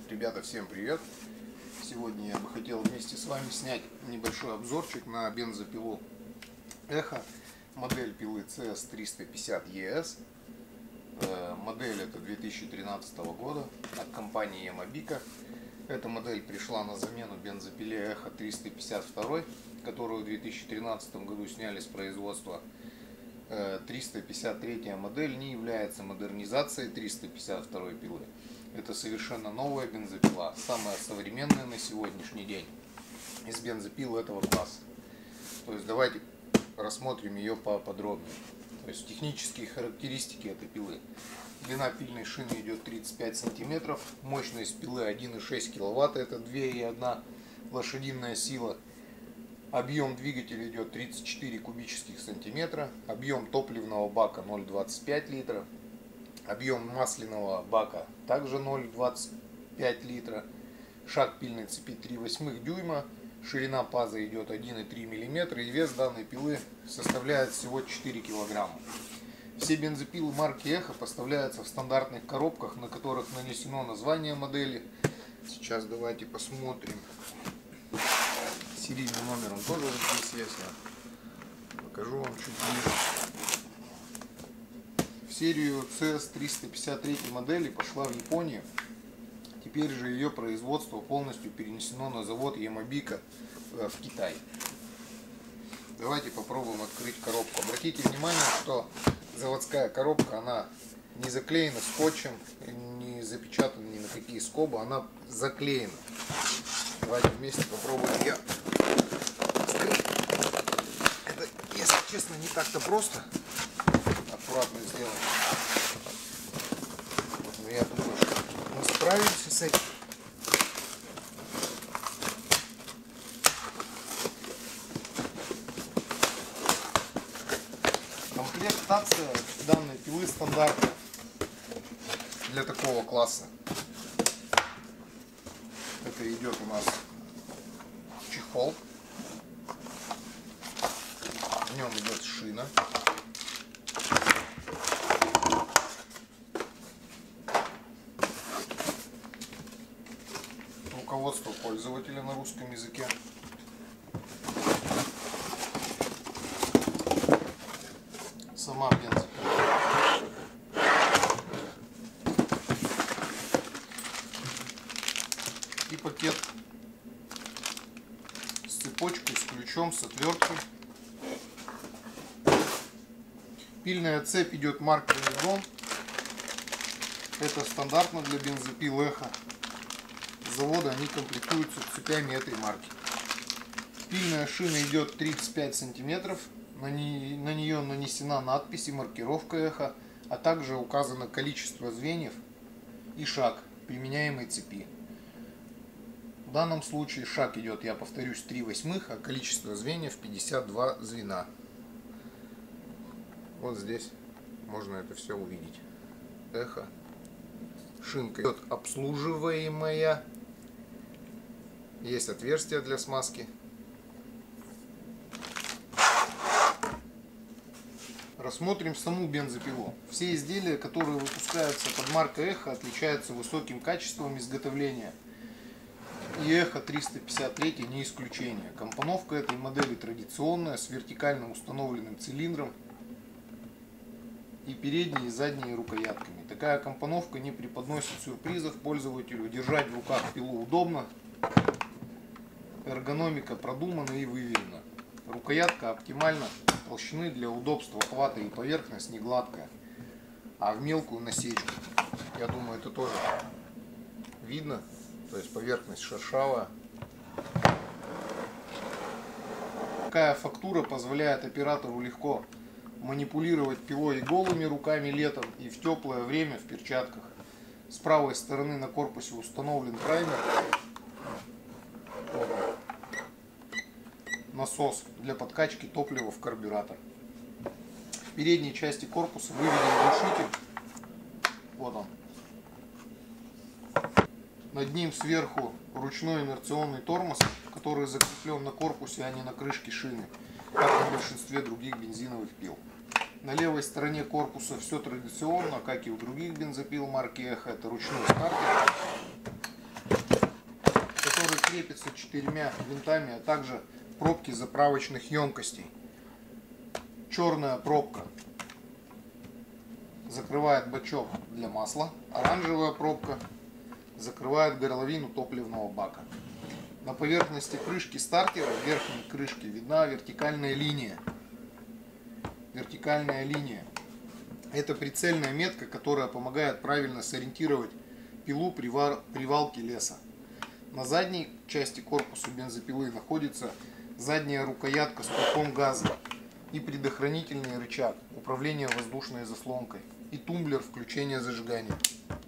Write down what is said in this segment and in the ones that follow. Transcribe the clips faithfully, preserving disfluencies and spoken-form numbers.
Ребята, всем привет! Сегодня я бы хотел вместе с вами снять небольшой обзорчик на бензопилу Эхо. Модель пилы си эс триста пятьдесят и эс. Модель это две тысячи тринадцатого года от компании Ямабика. Эта модель пришла на замену бензопиле Эхо триста пятьдесят два, которую в две тысячи тринадцатом году сняли с производства. триста пятьдесят третья модель не является модернизацией триста пятьдесят второй пилы. Это совершенно новая бензопила, самая современная на сегодняшний день из бензопил этого класса. То есть давайте рассмотрим ее поподробнее. То есть технические характеристики этой пилы. Длина пильной шины идет тридцать пять сантиметров, мощность пилы один и шесть киловатт, это две и одна лошадиная сила. Объем двигателя идет тридцать четыре кубических сантиметра, объем топливного бака ноль целых двадцать пять литра, объем масляного бака также ноль целых двадцать пять литра, шаг пильной цепи три восьмых дюйма, ширина паза идет один и три миллиметра и вес данной пилы составляет всего четыре килограмма. Все бензопилы марки Эхо поставляются в стандартных коробках, на которых нанесено название модели. Сейчас давайте посмотрим. Серийный номер он тоже здесь есть. Я покажу вам чуть ближе. В серию си эс триста пятьдесят три модели пошла в Японию. Теперь же ее производство полностью перенесено на завод Ямабика в Китай. Давайте попробуем открыть коробку. Обратите внимание, что заводская коробка, она не заклеена скотчем, не запечатана ни на какие скобы, она заклеена. Давайте вместе попробуем ее открыть. Это, если честно, не так-то просто аккуратно сделать. Но я думаю, что мы справимся с этим. Комплектация данной пилы стандартная для такого класса. Это идет у нас чехол, в нем идет шина, руководство пользователя на русском языке, сама бензопила, и пакет с цепочкой, с ключом, с отверткой. Пильная цепь идет марки Nizon. Это стандартно для бензопил Эхо. С завода они комплектуются цепями этой марки. Пильная шина идет тридцать пять сантиметров. На нее, на нее нанесена надпись и маркировка Эхо, а также указано количество звеньев и шаг применяемой цепи. В данном случае шаг идет, я повторюсь, три восьмых, а количество звеньев пятьдесят два звена. Вот здесь можно это все увидеть. Эхо. Шинка идет обслуживаемая. Есть отверстие для смазки. Рассмотрим саму бензопилу. Все изделия, которые выпускаются под маркой Эхо, отличаются высоким качеством изготовления. И Эхо триста пятьдесят три не исключение. Компоновка этой модели традиционная, с вертикально установленным цилиндром и передние и задние рукоятками. Такая компоновка не преподносит сюрпризов пользователю. Держать в руках пилу удобно. Эргономика продумана и выверена. Рукоятка оптимальна толщины для удобства хвата и поверхность не гладкая, а в мелкую насечку. Я думаю, это тоже видно. То есть поверхность шершавая. Такая фактура позволяет оператору легко манипулировать пилой голыми руками летом и в теплое время в перчатках. С правой стороны на корпусе установлен праймер, насос для подкачки топлива в карбюратор. В передней части корпуса выведен глушитель. Вот он. Над ним сверху ручной инерционный тормоз, который закреплен на корпусе, а не на крышке шины, как в большинстве других бензиновых пил. На левой стороне корпуса все традиционно, как и у других бензопил марки Эхо. Это ручной стартер. крепится четырьмя винтами, а также пробки заправочных емкостей. Черная пробка закрывает бачок для масла, оранжевая пробка закрывает горловину топливного бака. На поверхности крышки стартера, в верхней крышке, видна вертикальная линия. Вертикальная линия. Это прицельная метка, которая помогает правильно сориентировать пилу при валке леса. На задней части корпуса бензопилы находится задняя рукоятка с куском газа и предохранительный рычаг управления воздушной заслонкой и тумблер включения зажигания.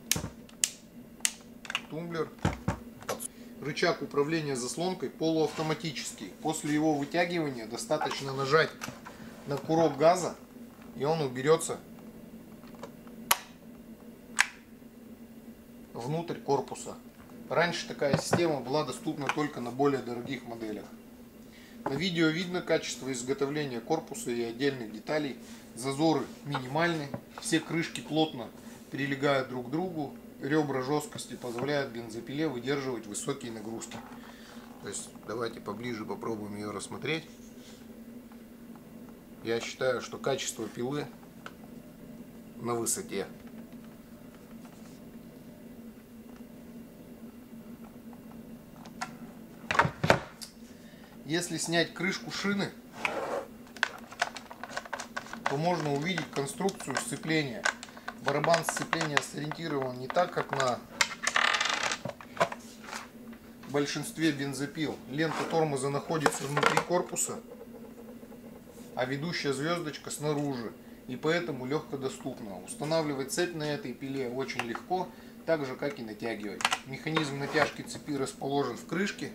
Тумблер. Рычаг управления заслонкой полуавтоматический. После его вытягивания достаточно нажать на курок газа, и он уберется внутрь корпуса. Раньше такая система была доступна только на более дорогих моделях. На видео видно качество изготовления корпуса и отдельных деталей. Зазоры минимальны, все крышки плотно прилегают друг к другу. Ребра жесткости позволяют бензопиле выдерживать высокие нагрузки. То есть давайте поближе попробуем ее рассмотреть. Я считаю, что качество пилы на высоте. Если снять крышку шины, то можно увидеть конструкцию сцепления. Барабан сцепления сориентирован не так, как на большинстве бензопил. Лента тормоза находится внутри корпуса, а ведущая звездочка снаружи, и поэтому легко доступна. Устанавливать цепь на этой пиле очень легко, так же как и натягивать. Механизм натяжки цепи расположен в крышке.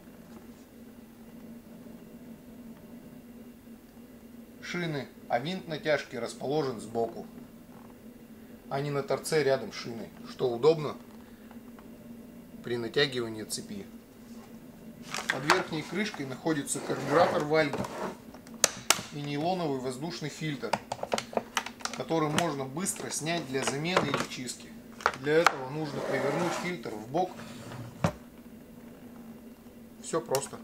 Шины, а винт натяжки расположен сбоку, а не на торце рядом с шиной, что удобно при натягивании цепи. Под верхней крышкой находится карбюратор Вальги и нейлоновый воздушный фильтр, который можно быстро снять для замены или чистки. Для этого нужно повернуть фильтр в бок. Все просто.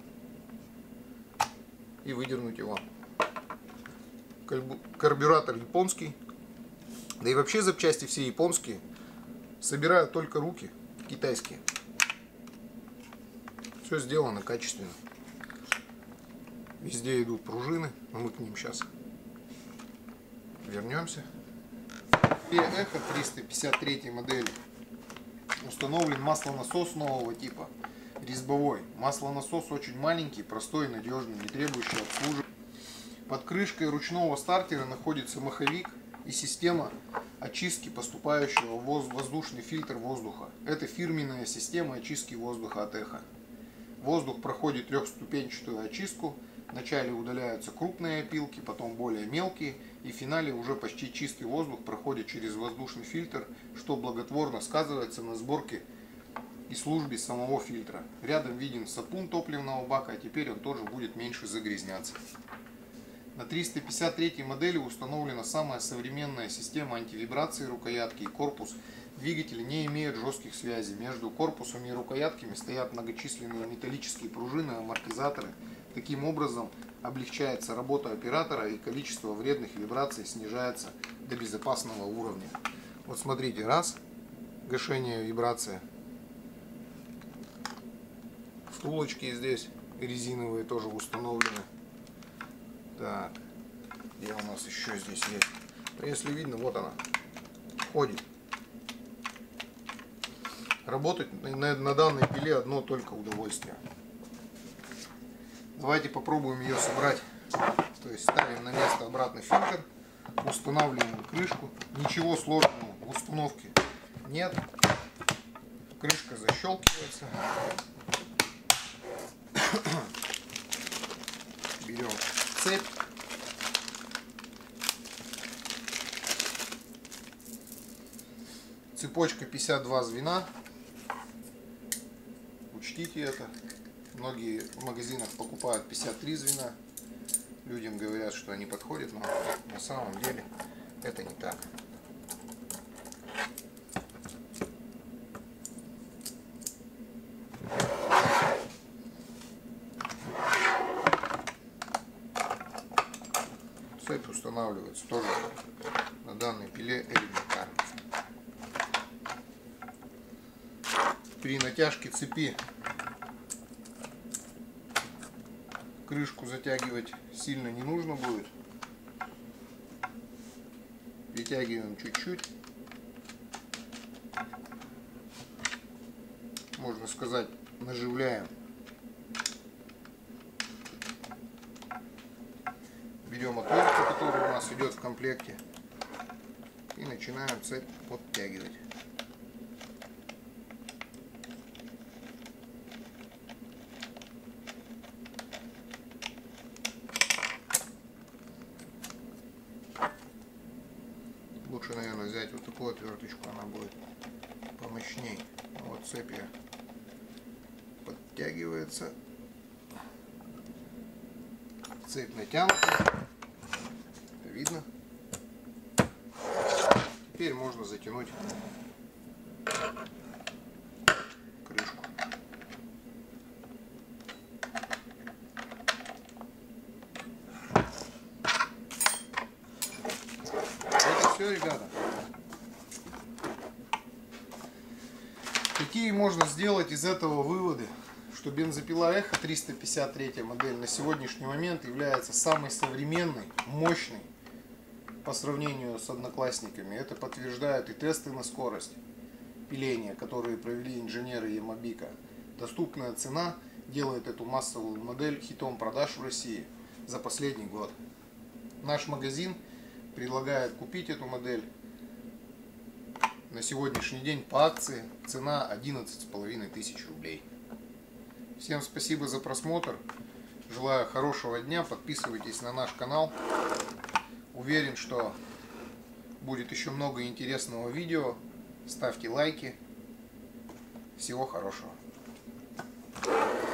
И выдернуть его. Карбюратор японский. Да и вообще запчасти все японские. Собирают только руки китайские. Все сделано качественно. Везде идут пружины, но мы к ним сейчас вернемся. В Эхо триста пятьдесят третьей модели установлен маслонасос нового типа, резьбовой. Маслонасос очень маленький, простой, надежный, не требующий обслуживания. Под крышкой ручного стартера находится маховик и система очистки поступающего в воздушный фильтр воздуха. Это фирменная система очистки воздуха от Эхо. Воздух проходит трехступенчатую очистку. Вначале удаляются крупные опилки, потом более мелкие, и в финале уже почти чистый воздух проходит через воздушный фильтр, что благотворно сказывается на сборке и службе самого фильтра. Рядом виден сапун топливного бака, а теперь он тоже будет меньше загрязняться. На триста пятьдесят третьей модели установлена самая современная система антивибрации рукоятки и корпус. Двигатель не имеет жестких связей. Между корпусом и рукоятками стоят многочисленные металлические пружины, амортизаторы. Таким образом облегчается работа оператора и количество вредных вибраций снижается до безопасного уровня. Вот смотрите, раз, гашение вибрации. Втулочки здесь резиновые тоже установлены. Так, где у нас еще здесь есть? Если видно, вот она ходит. Работать на, на данной пиле одно только удовольствие. Давайте попробуем ее собрать. То есть ставим на место обратно фильтр, устанавливаем крышку. Ничего сложного в установке нет. Крышка защелкивается. Берем цепь. Цепочка пятьдесят два звена. Учтите это. Многие в магазинах покупают пятьдесят три звена. Людям говорят, что они подходят, но на самом деле это не так. устанавливается тоже на данной пиле элементарно. При натяжке цепи крышку затягивать сильно не нужно будет. Притягиваем чуть-чуть. Можно сказать, наживляем. Берем отвертку, которая у нас идет в комплекте, и начинаем цепь подтягивать. Лучше, наверное, взять вот такую отверточку, она будет помощней. Вот цепь подтягивается. Цепь натянута. Это видно. Теперь можно затянуть крышку. Это все, ребята. Какие можно сделать из этого выводы? Что бензопила Эхо триста пятьдесят третья модель на сегодняшний момент является самой современной, мощной по сравнению с одноклассниками. Это подтверждают и тесты на скорость пиления, которые провели инженеры Ямабика. Доступная цена делает эту массовую модель хитом продаж в России за последний год. Наш магазин предлагает купить эту модель на сегодняшний день по акции. Цена одиннадцать с половиной тысяч рублей. Всем спасибо за просмотр. Желаю хорошего дня. Подписывайтесь на наш канал. Уверен, что будет еще много интересного видео. Ставьте лайки. Всего хорошего.